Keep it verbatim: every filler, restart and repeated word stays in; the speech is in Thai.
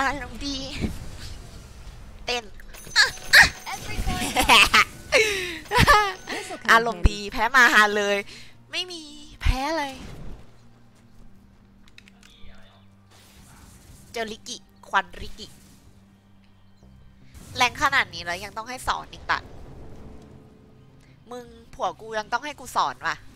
ารมณ์ดีเต้นอารมณ์ดีแพ้มาฮาเลยไม่มีแพ้เลยเจอริกิควันริกิแรงขนาดนี้แล้วยังต้องให้สอนอีกตัดมึงผัวกูยังต้องให้กูสอนว่ะ